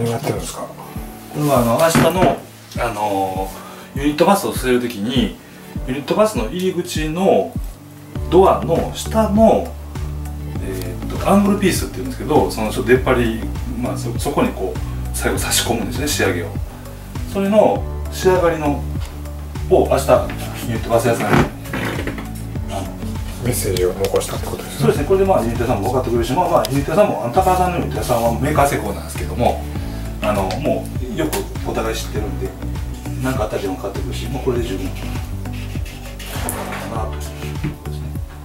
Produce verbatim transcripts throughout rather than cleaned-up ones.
何をやってるんですか？ これはあの明日の、あのユニットバスを据えるときにユニットバスの入り口のドアの下の、えー、とアングルピースっていうんですけど、そのちょっと出っ張り、まあ、そ, そこにこう最後差し込むんですね、仕上げを。それの仕上がりのを明日ユニットバス屋さんにメッセージを残したってことですね。 そうですね。これでまあユニット屋さんも分かってくれるし、まあ、まあユニット屋さんもあの高田さんのユニット屋さんはメーカー施工なんですけども、あのもうよくお互い知ってるんで、何かあったらでも買ってくるし、もうこれで十分かなということですね。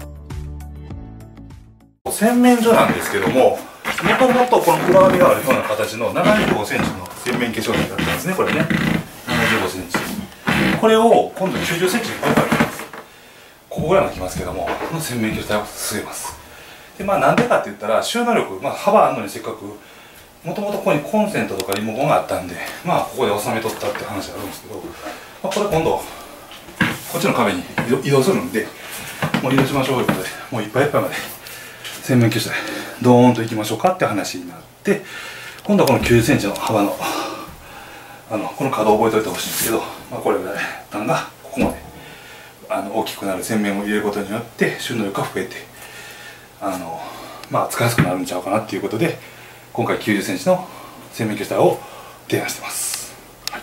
洗面所なんですけども、もともとこの裏紙があるような形のななじゅうごセンチの洗面化粧品だったんですね。これね、ななじゅうごセンチ。これを今度きゅうじゅっセンチにこうやってます。ここぐらいまできますけども、この洗面器体を据えます。で、まあなんでかって言ったら収納力、まあ、幅あるのにせっかくもともとここにコンセントとかリモコンがあったんで、まあここで収めとったって話があるんですけど、まあ、これ今度こっちの壁に移動するんで、もう移動しましょうということで、もういっぱいいっぱいまで洗面器体ドーンと行きましょうかって話になって、今度はこのきゅうじゅっセンチの幅のあのこの角を覚えておいてほしいんですけど、まあ、これぐらい段がここまであの大きくなる洗面を入れることによって収納力が増えて、あのまあ使いやすくなるんちゃうかなっていうことで、今回きゅうじゅっセンチの洗面器体を提案してます、はい、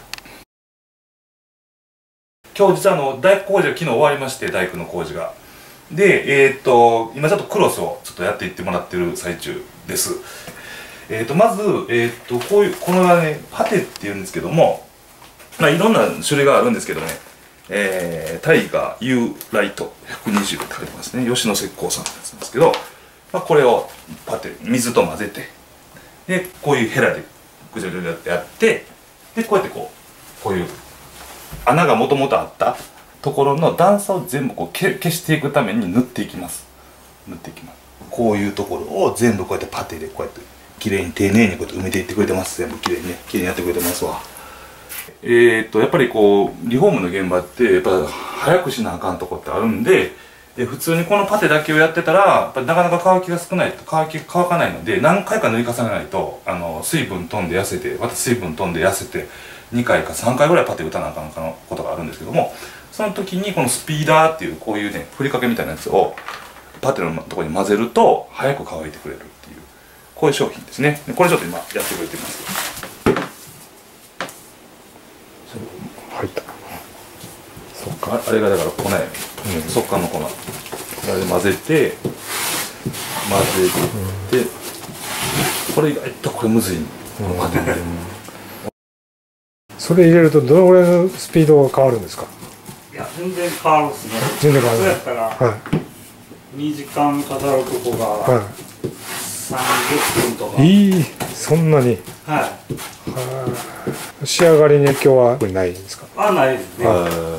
今日実はあの大工工事が昨日終わりまして、大工の工事がで、えー、っと今ちょっとクロスをちょっとやっていってもらってる最中です。えー、っとまず、えー、っとこういうこれはねパテっていうんですけども、まあいろんな種類があるんですけどね、えー、タイガー U ライトひゃくにじゅうって書いてますね。吉野石膏さんのやつなんですけど、まあ、これをパテ水と混ぜて、でこういうヘラでぐちゃぐちゃってやって、でこうやってこうこういう穴がもともとあったところの段差を全部こう消していくために塗っていきます塗っていきます。こういうところを全部こうやってパテでこうやってきれいに丁寧にこうやって埋めていってくれてます。全部きれいにね、きれいにやってくれてますわ。えー、っとやっぱりこうリフォームの現場ってやっぱ早くしなあかんとこってあるんで、で普通にこのパテだけをやってたらやっぱなかなか乾きが少ないと乾き乾かないので、何回か塗り重ねないとあの水分飛んで痩せて、また水分飛んで痩せてにかいかさんかいぐらいパテ打たなあかんことがあるんですけども、その時にこのスピーダーっていうこういうねふりかけみたいなやつをパテのところに混ぜると早く乾いてくれるっていう、こういう商品ですね。でこれちょっと今やってくれてます。 入った。そっか。 あれがだから粉やね、うん、速乾の粉。これで混ぜて混ぜて、うん、これ意外とこれむずい、うん、 それ入れるとどのぐらいのスピードが変わるんですか？ いや全然変わるっすね。 全然変わる。 そうやったら、はい、にじかんかかるとこが、はい、さんじゅっぷんとか。 いい、そんなに。 はい。 は仕上がりに影響はないんですか？ あ、ないですね。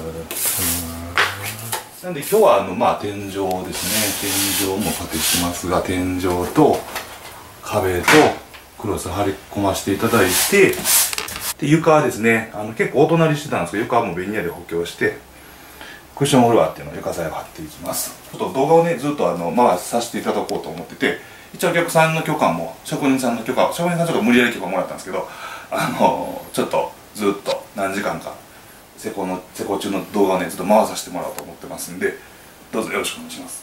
なんで今日はあのまあ天井ですね。天井もパテしますが、天井と壁とクロス張り込ませていただいて、で床はですね、あの結構お隣してたんですけど、床はもうベニヤで補強してクッションフロアっていうのを床材を張っていきます。ちょっと動画をねずっとあの回させていただこうと思ってて、一応お客さんの許可も職人さんの許可職人さんちょっと無理やり許可もらったんですけど、あのちょっとずっと何時間か施工の施工中の動画をねずっと回させてもらおうと思ってますんで、どうぞよろしくお願いします。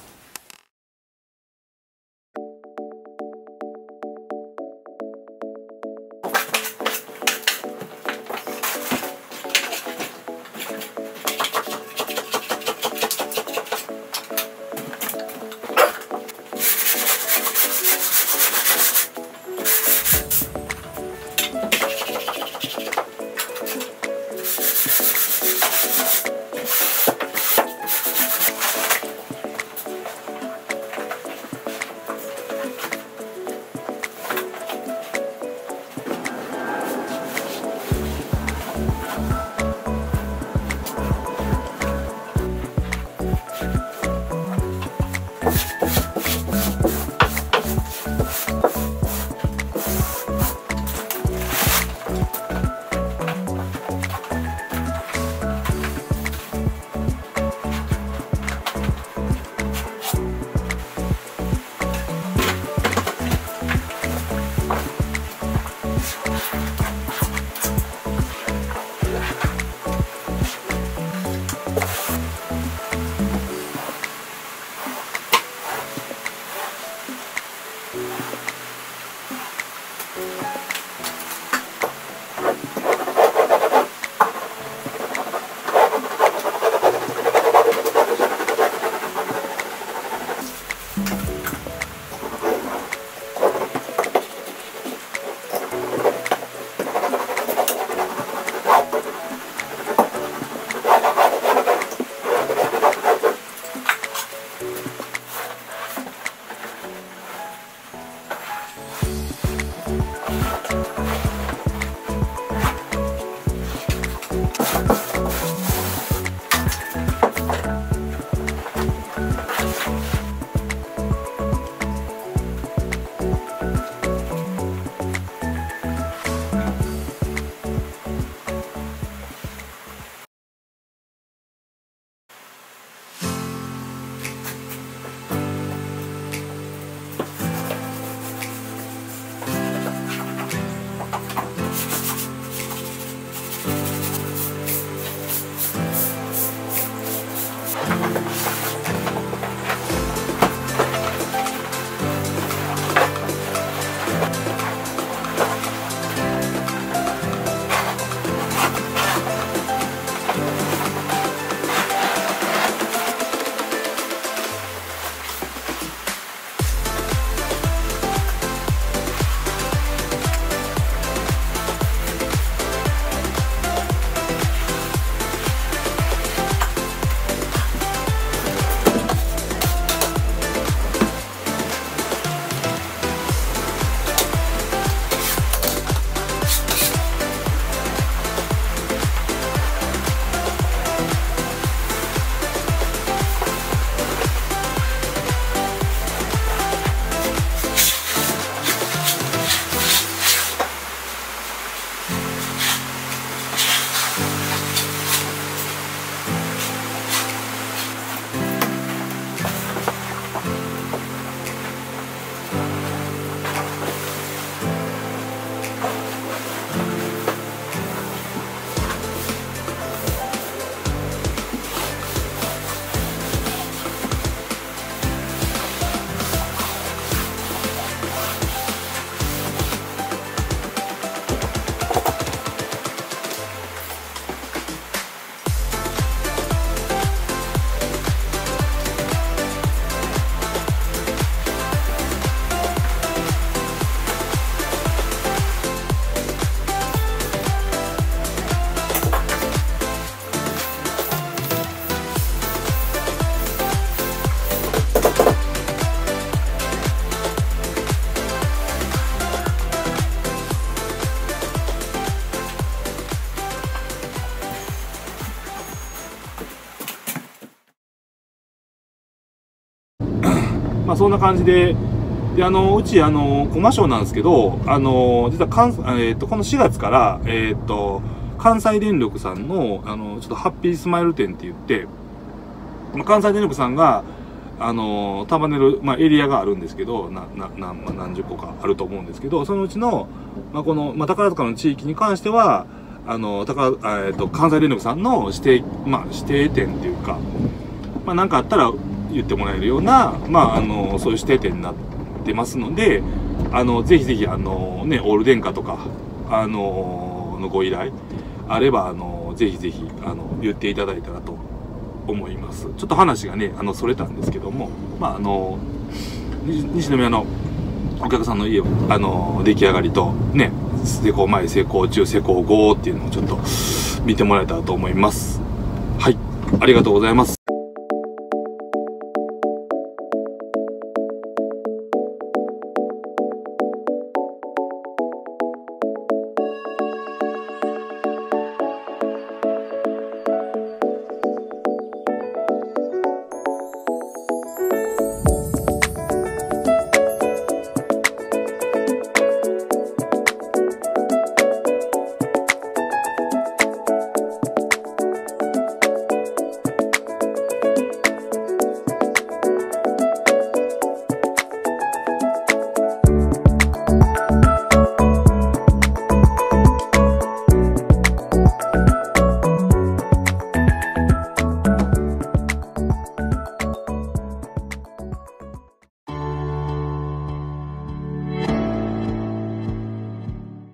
まあそんな感じで、で、あの、うち、あの、コマショーなんですけど、あの、実は関、えっと、このしがつから、えっと、関西電力さんの、あの、ちょっとハッピースマイル展って言って、まあ、関西電力さんが、あの、束ねる、まあ、エリアがあるんですけど、な、な、な、まあ、何十個かあると思うんですけど、そのうちの、まあ、この、まあ、宝塚の地域に関しては、あの、宝、えっと、関西電力さんの指定、まあ、指定店っていうか、まあ、なんかあったら言ってもらえるような、まあ、あの、そういう指定店になってますので、あの、ぜひぜひ、あの、ね、オール電化とか、あの、のご依頼あれば、あの、ぜひぜひ、あの、言っていただいたらと思います。ちょっと話がね、あの、それたんですけども、まあ、あの、西宮のお客さんの家を、あの、出来上がりと、ね、施工前、施工中、施工後っていうのをちょっと見てもらえたらと思います。はい、ありがとうございます。